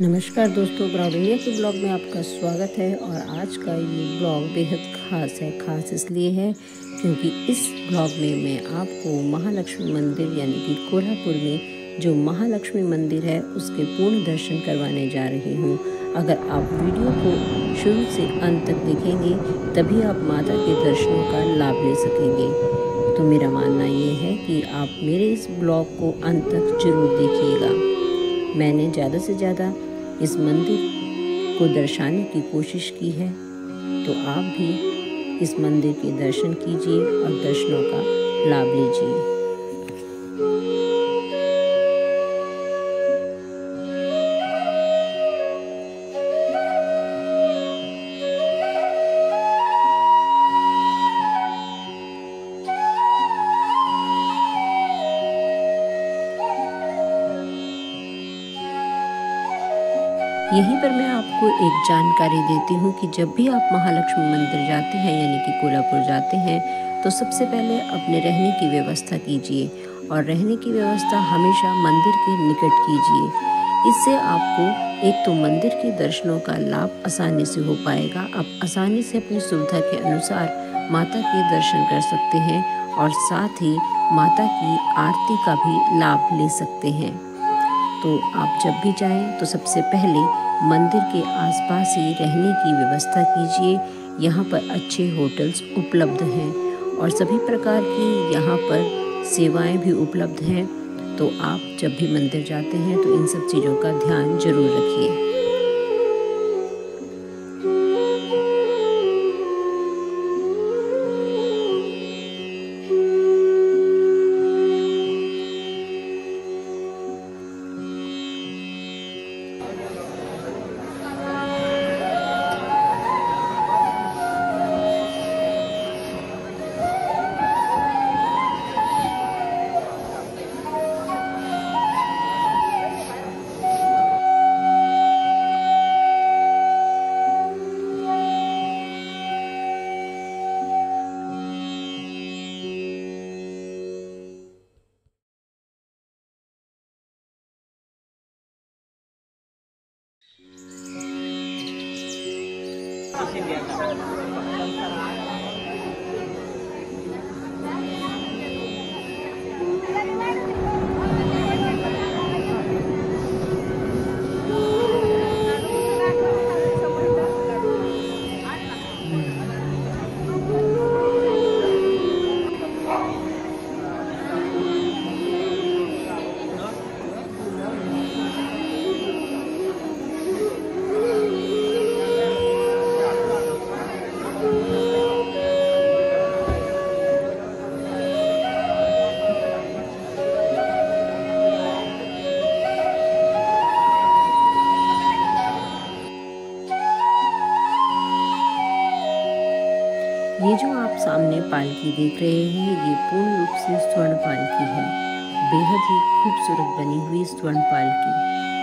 नमस्कार दोस्तों, brought India के ब्लॉग में आपका स्वागत है। और आज का ये ब्लॉग बेहद ख़ास है। ख़ास इसलिए है क्योंकि इस ब्लॉग में मैं आपको महालक्ष्मी मंदिर यानी कि कोल्हापुर में जो महालक्ष्मी मंदिर है उसके पूर्ण दर्शन करवाने जा रही हूँ। अगर आप वीडियो को शुरू से अंत तक देखेंगे तभी आप माता के दर्शनों का लाभ ले सकेंगे। तो मेरा मानना ये है कि आप मेरे इस ब्लॉग को अंत तक जरूर देखिएगा। मैंने ज़्यादा से ज़्यादा इस मंदिर को दर्शाने की कोशिश की है, तो आप भी इस मंदिर के दर्शन कीजिए और दर्शनों का लाभ लीजिए। यहीं पर मैं आपको एक जानकारी देती हूँ कि जब भी आप महालक्ष्मी मंदिर जाते हैं यानी कि कोल्हापुर जाते हैं तो सबसे पहले अपने रहने की व्यवस्था कीजिए और रहने की व्यवस्था हमेशा मंदिर के निकट कीजिए। इससे आपको एक तो मंदिर के दर्शनों का लाभ आसानी से हो पाएगा। आप आसानी से अपनी सुविधा के अनुसार माता के दर्शन कर सकते हैं और साथ ही माता की आरती का भी लाभ ले सकते हैं। तो आप जब भी जाएं तो सबसे पहले मंदिर के आसपास ही रहने की व्यवस्था कीजिए। यहाँ पर अच्छे होटल्स उपलब्ध हैं और सभी प्रकार की यहाँ पर सेवाएं भी उपलब्ध हैं। तो आप जब भी मंदिर जाते हैं तो इन सब चीज़ों का ध्यान जरूर रखिए। ये जो आप सामने पालकी देख रहे हैं ये पूर्ण रूप से स्वर्ण पालकी है। बेहद ही खूबसूरत बनी हुई स्वर्ण पालकी।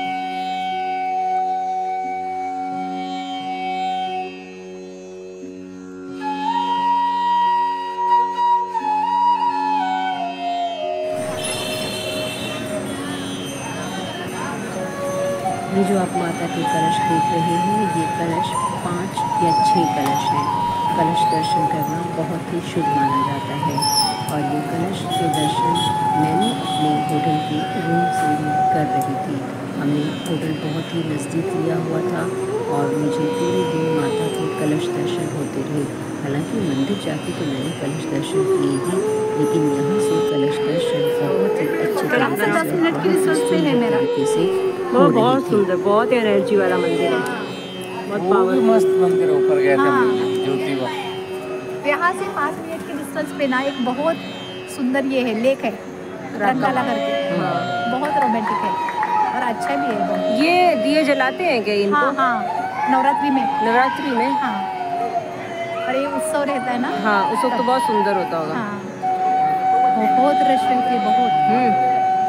ये जो आप माता के कलश देख रहे हैं ये कलश 5 या 6 कलश हैं। कलश दर्शन करना बहुत ही शुभ माना जाता है और ये कलश के दर्शन मैंने अपने होटल के रूम से ही कर रही थी। हमने होटल बहुत ही नज़दीक लिया हुआ था और मुझे पूरे दिन माता के कलश दर्शन होते रहे। हालांकि मंदिर जाके तो मैंने कलश दर्शन किए ही, लेकिन यहाँ से कलश दर्शन बहुत ही अच्छे तरीके से बहुत सुंदर, बहुत एनर्जी वाला मंदिर है। बहुत पावर मस्त मंदिर ऊपर गए थे ज्योतिबा। यहाँ से 5 मिनट के डिस्टेंस पे ना एक बहुत सुंदर ये है लेक है रंगाला करके। बहुत रोमांटिक है और अच्छा भी है बहुत। ये दिए जलाते हैं क्या इनको? हाँ हाँ, नवरात्रि में। हाँ, और ये उत्सव रहता है ना। हाँ, उस वक्त तो बहुत सुंदर होता होगा। हाँ, बहुत रश रहती है बहुत।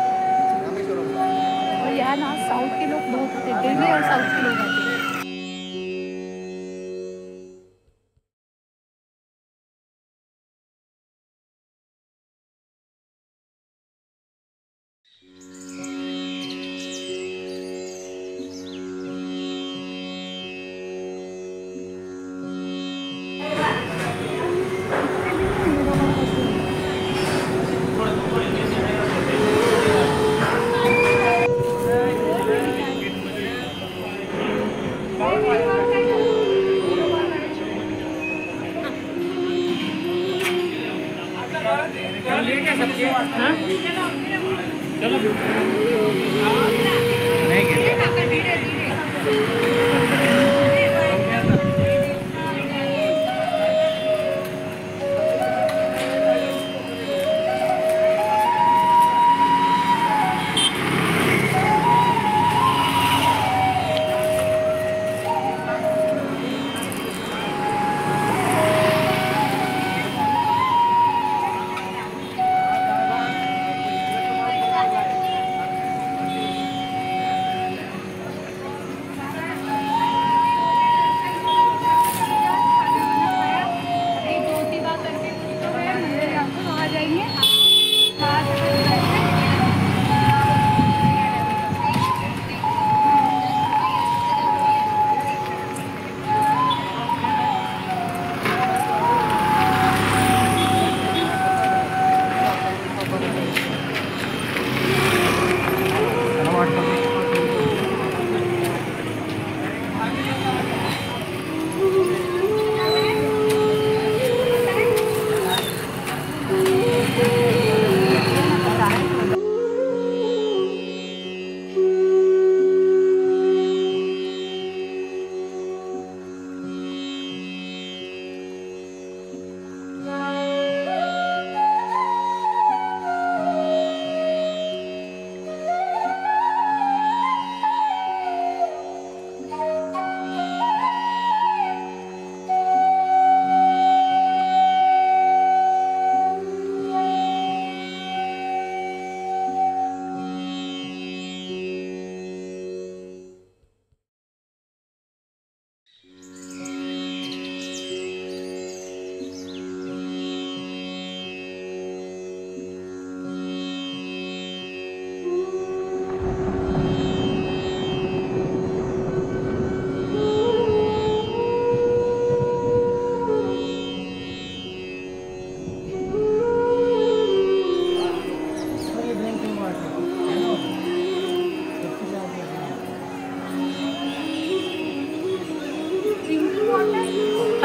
और यहाँ ना साउथ के लोग बहुत होते हैं, दिल्ली और साउथ के लोग आते हैं।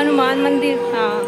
हनुमान मंदिर। हाँ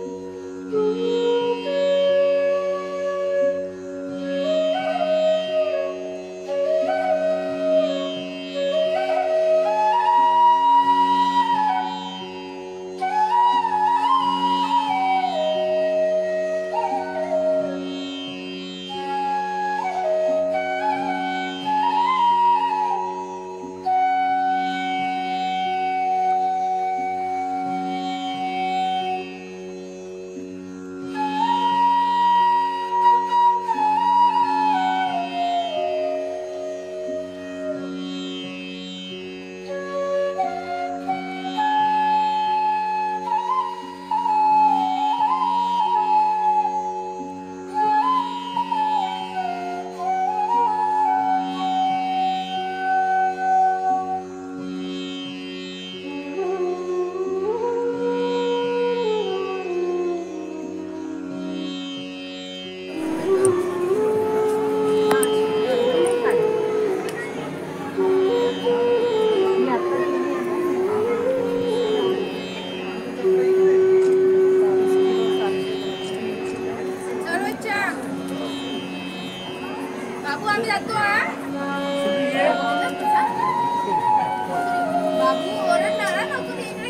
बाबू आम्ही जातो बाबू ओरडणार नको इकडे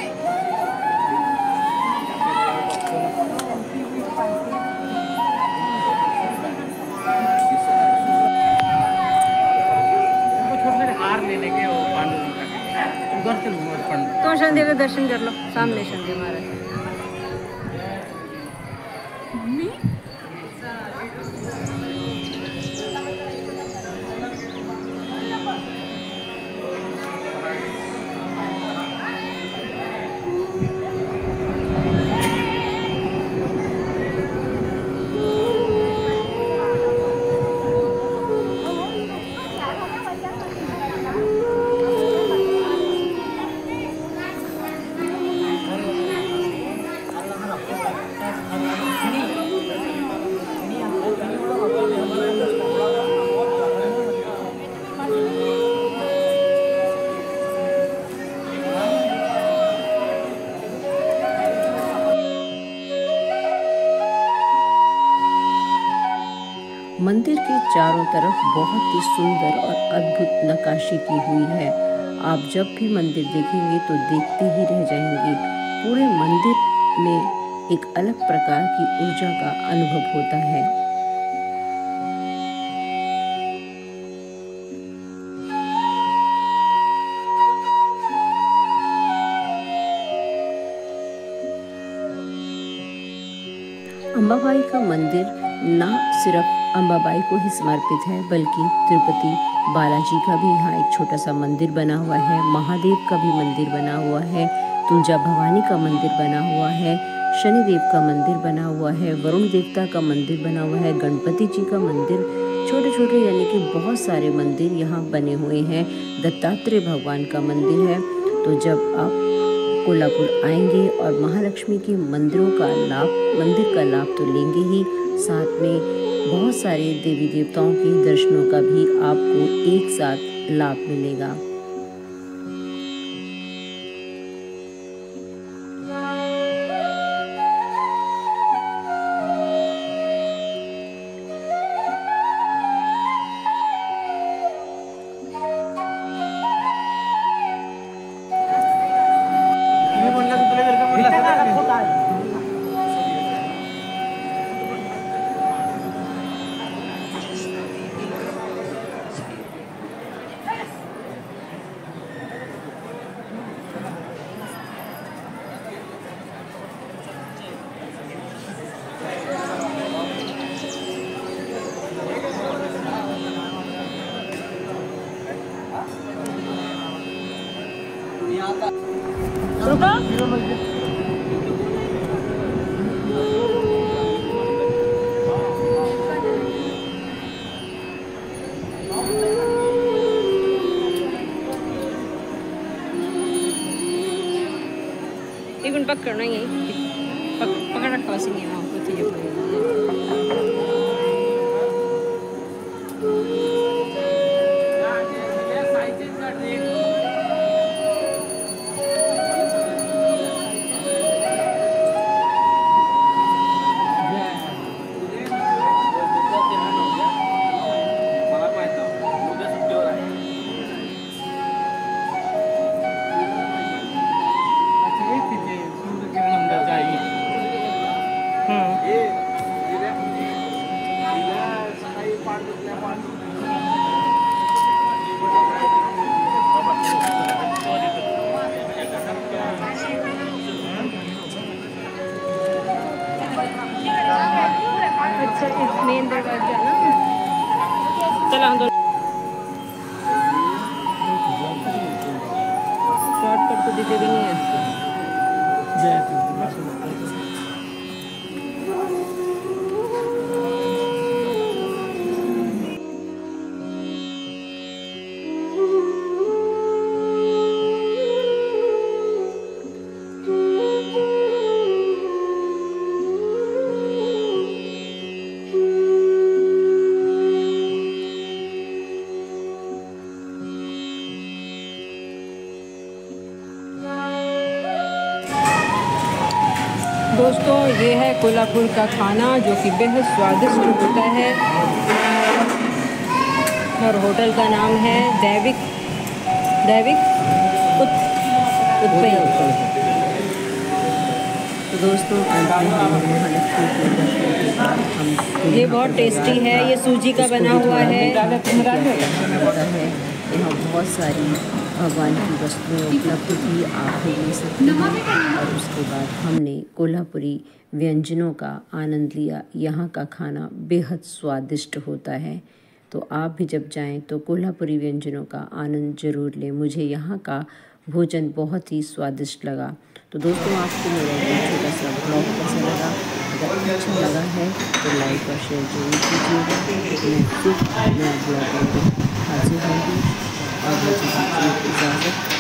हार लेने के वो पांडुरंग का उधर से तो शनिदेव का दर्शन कर लो, सामने शनिदेव महाराज। मंदिर के चारों तरफ बहुत ही सुंदर और अद्भुत नक्काशी की हुई है। आप जब भी मंदिर देखेंगे तो देखते ही रह जाएंगे। पूरे मंदिर में एक अलग प्रकार की ऊर्जा का अनुभव होता है। अंबाबाई का मंदिर न सिर्फ अंबाबाई को ही समर्पित है, बल्कि तिरुपति बालाजी का भी यहाँ एक छोटा सा मंदिर बना हुआ है। महादेव का भी मंदिर बना हुआ है। तुलजा भवानी का मंदिर बना हुआ है। शनिदेव का मंदिर बना हुआ है। वरुण देवता का मंदिर बना हुआ है। गणपति जी का मंदिर, छोटे छोटे यानी कि बहुत सारे मंदिर यहाँ बने हुए हैं। दत्तात्रेय भगवान का मंदिर है। तो जब आप कोल्हापुर आएंगे और महालक्ष्मी के मंदिर का लाभ तो लेंगे ही, साथ में बहुत सारे देवी देवताओं के दर्शनों का भी आपको एक साथ लाभ मिलेगा। Ikun pakai orang ini, pakai nak kawas ini mau putih juga. आपको देते भी नहीं है। दोस्तों ये है कोल्हापुर का खाना जो कि बेहद स्वादिष्ट होता है और होटल का नाम है दैविक उत्पय। तो दोस्तों ये बहुत टेस्टी है, ये सूजी का बना हुआ है। यहाँ बहुत सारी भगवान की वस्तुएं उपलब्ध थी, आप ले सकते हैं। और उसके बाद हमने कोल्हापुरी व्यंजनों का आनंद लिया। यहाँ का खाना बेहद स्वादिष्ट होता है, तो आप भी जब जाएं तो कोल्हापुरी व्यंजनों का आनंद ज़रूर लें। मुझे यहाँ का भोजन बहुत ही स्वादिष्ट लगा। तो दोस्तों आपको मेरा ये छोटा सा ब्लॉग कैसा लगा? अगर अच्छा लगा है तो लाइक और शेयर जरूर कीजिएगा। मैं फिर नया ब्लॉग हाजिर होंगी और मुझे इजाज़त।